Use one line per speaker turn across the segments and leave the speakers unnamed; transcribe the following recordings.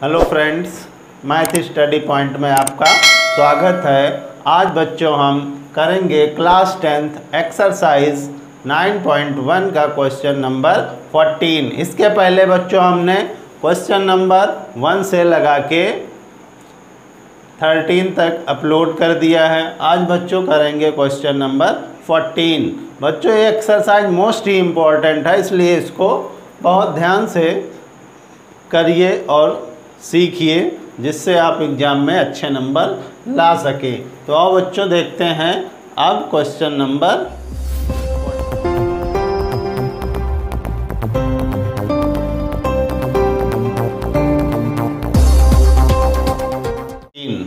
Hello friends, Math Study Point में आपका स्वागत है। आज बच्चों हम करेंगे क्लास 10th एक्सरसाइज 9.1 का क्वेश्चन नंबर 14। इसके पहले बच्चों हमने क्वेश्चन नंबर 1 से लगा के 13 तक अपलोड कर दिया है। आज बच्चों करेंगे क्वेश्चन नंबर 14। बच्चों ये एक्सरसाइज मोस्ट ही इम्पोर्टेंट है, इसलिए इसको बहुत ध्यान से करिए और सीखिए, जिससे आप एग्ज़ाम में अच्छे नंबर ला सके। तो आओ बच्चों देखते हैं अब क्वेश्चन नंबर 14।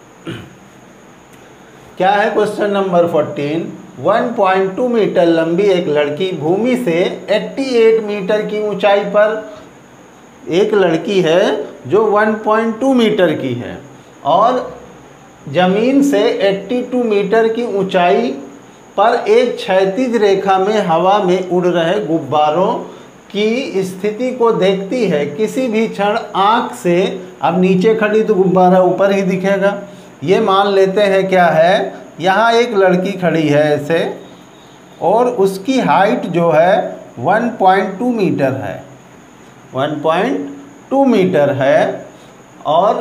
क्या है क्वेश्चन नंबर 14? 1.2 मीटर लंबी एक लड़की भूमि से 88 मीटर की ऊंचाई पर, एक लड़की है जो 1.2 मीटर की है और ज़मीन से 82 मीटर की ऊंचाई पर एक क्षैतिज रेखा में हवा में उड़ रहे गुब्बारों की स्थिति को देखती है। किसी भी क्षण आँख से, अब नीचे खड़ी तो गुब्बारा ऊपर ही दिखेगा, ये मान लेते हैं क्या है, यहाँ एक लड़की खड़ी है ऐसे और उसकी हाइट जो है 1.2 मीटर है, 1.2 मीटर है और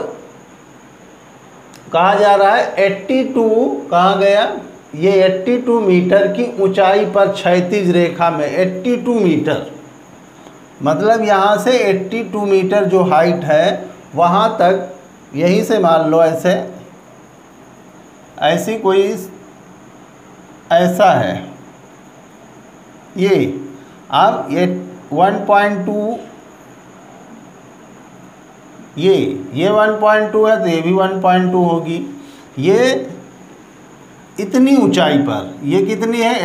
कहा जा रहा है 82, कहाँ गया ये 82 मीटर की ऊंचाई पर क्षैतिज रेखा में 82 मीटर, मतलब यहाँ से 82 मीटर जो हाइट है वहाँ तक, यहीं से मान लो ऐसी कोई ऐसा है ये। अब ये 1.2, ये 1.2 है तो ये भी 1.2 होगी। ये इतनी ऊंचाई पर, ये कितनी है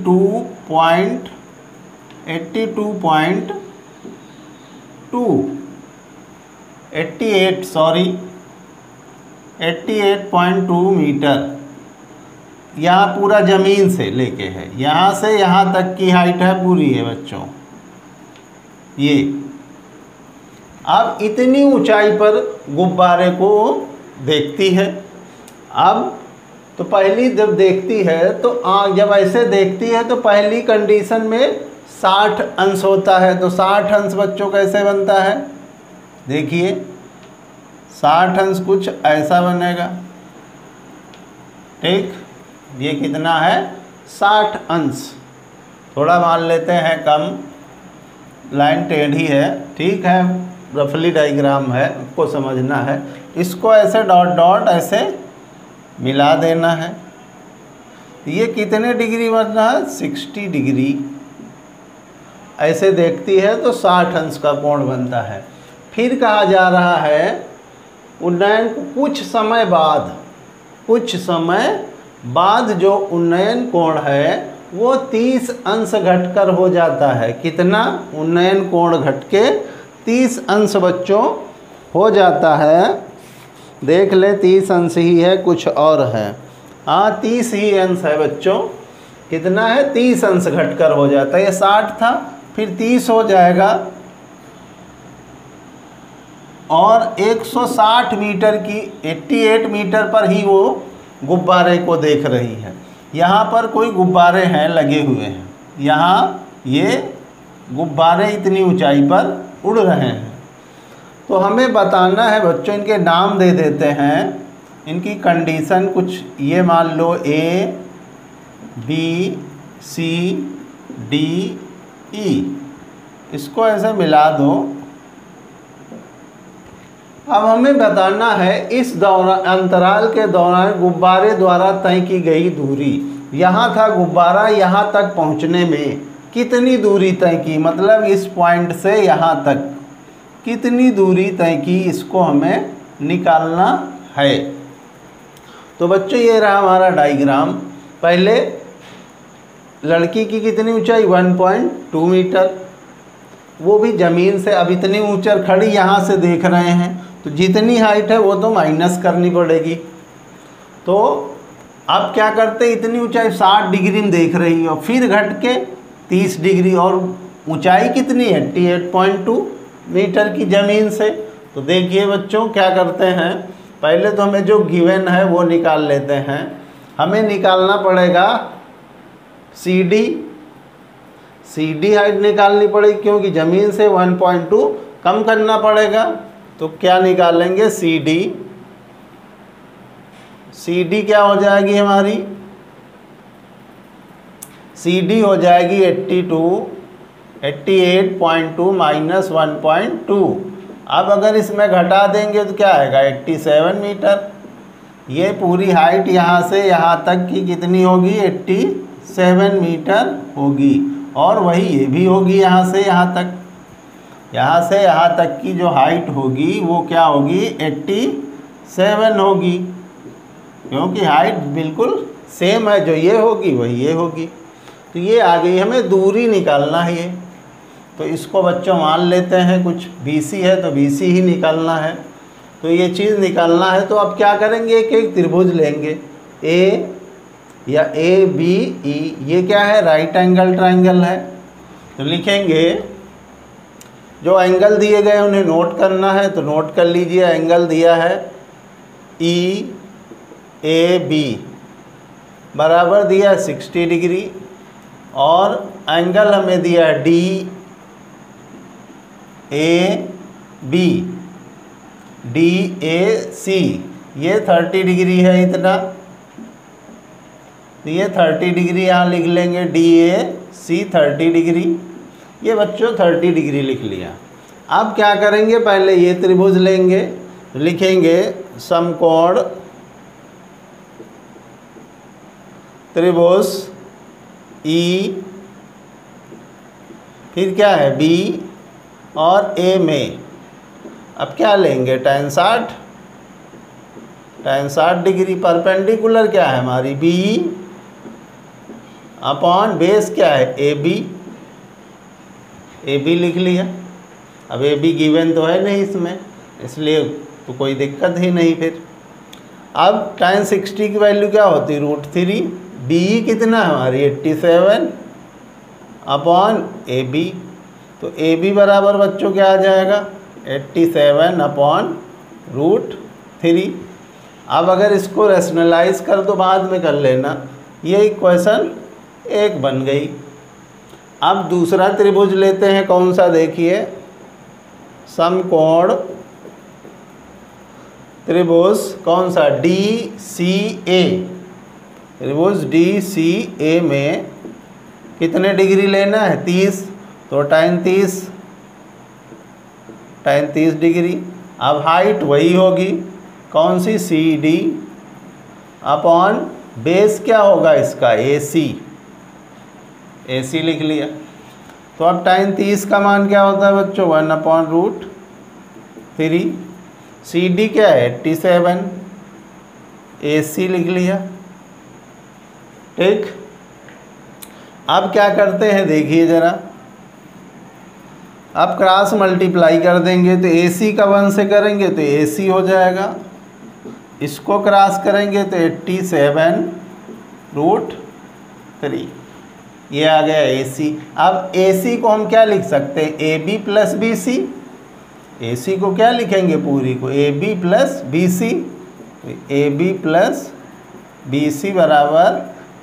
88.2 मीटर, यहाँ पूरा ज़मीन से लेके है, यहाँ से यहाँ तक की हाइट है पूरी है बच्चों ये। अब इतनी ऊंचाई पर गुब्बारे को देखती है। अब तो पहली जब देखती है तो जब ऐसे देखती है तो पहली कंडीशन में 60 अंश होता है, तो 60 अंश बच्चों कैसे बनता है, देखिए 60 अंश कुछ ऐसा बनेगा, ठीक। ये कितना है 60 अंश, थोड़ा मान लेते हैं कम, लाइन टेढ़ी है, ठीक है, रफली डायग्राम है, आपको समझना है। इसको ऐसे डॉट डॉट ऐसे मिला देना है। ये कितने डिग्री बनना है 60 डिग्री, ऐसे देखती है तो 60 अंश का कोण बनता है। फिर कहा जा रहा है उन्नयन कुछ समय बाद जो उन्नयन कोण है वो 30 अंश घटकर हो जाता है। कितना उन्नयन कोण घटके 30 अंश बच्चों हो जाता है, देख ले 30 अंश ही है, कुछ और है, हाँ 30 ही अंश है बच्चों। कितना है 30 अंश घटकर हो जाता है, ये 60 था फिर 30 हो जाएगा और 160 मीटर की 88 मीटर पर ही वो गुब्बारे को देख रही है। यहाँ पर कोई गुब्बारे हैं लगे हुए हैं, यहाँ ये गुब्बारे इतनी ऊंचाई पर उड़ रहे हैं। तो हमें बताना है बच्चों, इनके नाम दे देते हैं, इनकी कंडीशन कुछ ये मान लो A B C D E, इसको ऐसे मिला दो। अब हमें बताना है इस अंतराल के दौरान गुब्बारे द्वारा तय की गई दूरी, यहाँ था गुब्बारा, यहाँ तक पहुँचने में कितनी दूरी तय की, मतलब इस पॉइंट से यहाँ तक कितनी दूरी तय की, इसको हमें निकालना है। तो बच्चों ये रहा हमारा डायग्राम। पहले लड़की की कितनी ऊंचाई 1.2 मीटर, वो भी ज़मीन से, अब इतनी ऊंचाई खड़ी यहाँ से देख रहे हैं तो जितनी हाइट है वो तो माइनस करनी पड़ेगी। तो अब क्या करते, इतनी ऊंचाई 60 डिग्री में देख रही हो, फिर घट के 30 डिग्री, और ऊंचाई कितनी है 88.2 मीटर की ज़मीन से, तो देखिए बच्चों क्या करते हैं, पहले तो हमें जो गिवन है वो निकाल लेते हैं। हमें निकालना पड़ेगा CD हाइट निकालनी पड़ेगी, क्योंकि ज़मीन से 1.2 कम करना पड़ेगा। तो क्या निकालेंगे, CD क्या हो जाएगी हमारी, CD हो जाएगी 88.2 माइनस 1.2। अब अगर इसमें घटा देंगे तो क्या आएगा, 87 मीटर। ये पूरी हाइट यहाँ से यहाँ तक की कितनी होगी, 87 मीटर होगी। और वही ये भी होगी, यहाँ से यहाँ तक, यहाँ से यहाँ तक की जो हाइट होगी वो क्या होगी, 87 होगी, क्योंकि हाइट बिल्कुल सेम है, जो ये होगी वही ये होगी। तो ये आ गई, हमें दूरी निकालना है ये। तो इसको बच्चों मान लेते हैं कुछ BC है तो BC ही निकालना है। तो ये चीज़ निकालना है, तो अब क्या करेंगे, एक एक त्रिभुज लेंगे, A या ABE, ये क्या है, राइट एंगल ट्रायंगल है। तो लिखेंगे, जो एंगल दिए गए उन्हें नोट करना है, तो नोट कर लीजिए। एंगल दिया है EAB बराबर दिया है 60 डिग्री, और एंगल हमें दिया है DAC, ये 30 डिग्री है इतना। तो ये 30 डिग्री यहाँ लिख लेंगे, DAC 30 डिग्री, ये बच्चों 30 डिग्री लिख लिया। अब क्या करेंगे, पहले ये त्रिभुज लेंगे, तो लिखेंगे समकोण त्रिभुज E, फिर क्या है B और A में अब क्या लेंगे, tan 60 डिग्री। परपेंडिकुलर क्या है हमारी, BE अपॉन बेस क्या है, AB लिख लिया। अब AB गिवन तो है नहीं इसमें, इसलिए तो कोई दिक्कत ही नहीं। फिर अब tan 60 की वैल्यू क्या होती है, √3। BE कितना है हमारी, 87 अपॉन AB। तो AB बराबर बच्चों क्या आ जाएगा, 87 अपॉन √3। अब अगर इसको रैशनलाइज कर दो, बाद में कर लेना, ये इक्वेशन 1 बन गई। अब दूसरा त्रिभुज लेते हैं, कौन सा देखिए, समकोण त्रिभुज कौन सा, DCA। त्रिभुज DCA में कितने डिग्री लेना है, 30। तो tan 30 डिग्री। अब हाइट वही होगी, कौन सी, CD अपॉन बेस क्या होगा इसका, AC लिख लिया। तो अब tan 30 का मान क्या होता है बच्चों, 1/√3। CD क्या है, 87, AC लिख लिया। ठीक, अब क्या करते हैं देखिए ज़रा, अब क्रॉस मल्टीप्लाई कर देंगे, तो AC का 1 से करेंगे तो AC हो जाएगा, इसको क्रॉस करेंगे तो 87√3, ये आ गया AC। अब AC को हम क्या लिख सकते हैं, AB प्लस BC। AC को क्या लिखेंगे, पूरी को AB plus BC। AB plus BC बराबर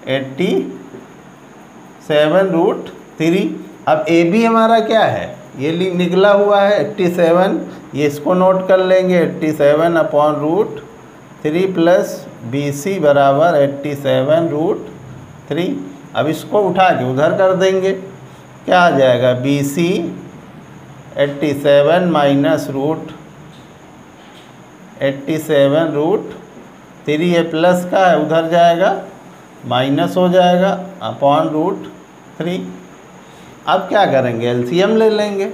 87√3। अब AB हमारा क्या है, ये निकला हुआ है 87, ये इसको नोट कर लेंगे, 87/√3 प्लस BC बराबर 87√3। अब इसको उठा के उधर कर देंगे, क्या आ जाएगा, BC 87 माइनस √87√3, ये प्लस का है उधर जाएगा, माइनस हो जाएगा अपॉन √3। अब क्या करेंगे, LCM ले लेंगे।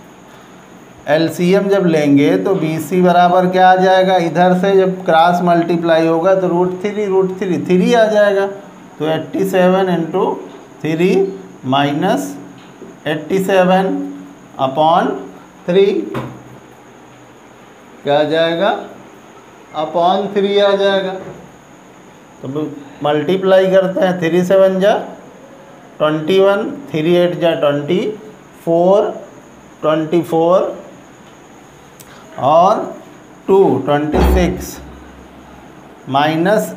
LCM जब लेंगे तो BC बराबर क्या आ जाएगा, इधर से जब क्रॉस मल्टीप्लाई होगा तो √3 आ जाएगा। तो 87 × 3 माइनस 87 अपॉन 3 क्या आ जाएगा, अपॉन 3 आ जाएगा। तो मल्टीप्लाई करते हैं, 3 7 जा 21, 3 8 जा 24, और 26 माइनस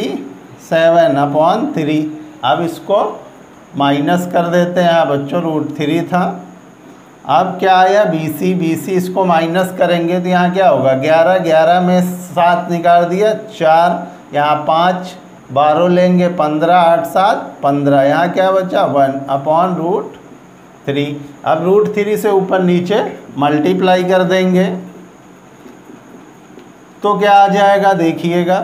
87/3। अब इसको माइनस कर देते हैं बच्चों, √3 था। अब क्या आया BC इसको माइनस करेंगे तो यहाँ क्या होगा 11 में 7 निकाल दिया 4, यहाँ 5 12 लेंगे 15 8 7 15, यहाँ क्या बचा 1/√3। अब √3 से ऊपर नीचे मल्टीप्लाई कर देंगे तो क्या आ जाएगा देखिएगा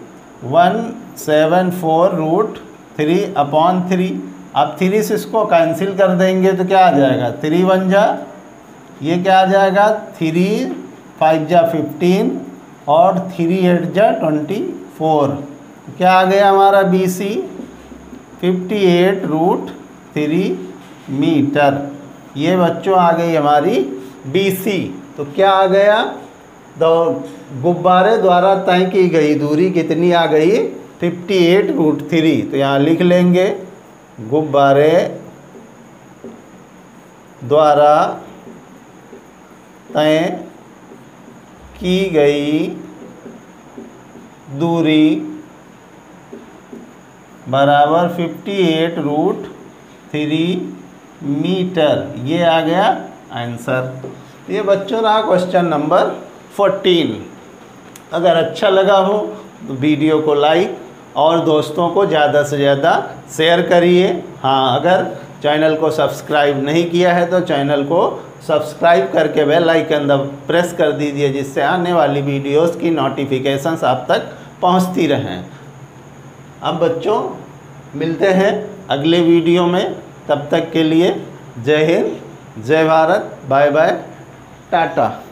174√3/3। अब 3 से इसको कैंसिल कर देंगे तो क्या आ जाएगा 3 1 जा, ये क्या आ जाएगा 3 5 जा 15 और 3 8 जा 24। क्या आ गया हमारा BC 58√3 मीटर। ये बच्चों आ गई हमारी BC। तो क्या आ गया गुब्बारे द्वारा तय की गई दूरी कितनी आ गई 58√3। तो यहाँ लिख लेंगे गुब्बारे द्वारा तय की गई दूरी बराबर 58√3 मीटर। ये आ गया आंसर। ये बच्चों रहा क्वेश्चन नंबर 14। अगर अच्छा लगा हो तो वीडियो को लाइक और दोस्तों को ज़्यादा से ज़्यादा शेयर करिए। हाँ, अगर चैनल को सब्सक्राइब नहीं किया है तो चैनल को सब्सक्राइब करके बेल आइकन प्रेस कर दीजिए, जिससे आने वाली वीडियोस की नोटिफिकेशंस आप तक पहुंचती रहें। अब बच्चों मिलते हैं अगले वीडियो में, तब तक के लिए जय हिंद, जय भारत, बाय बाय, टाटा।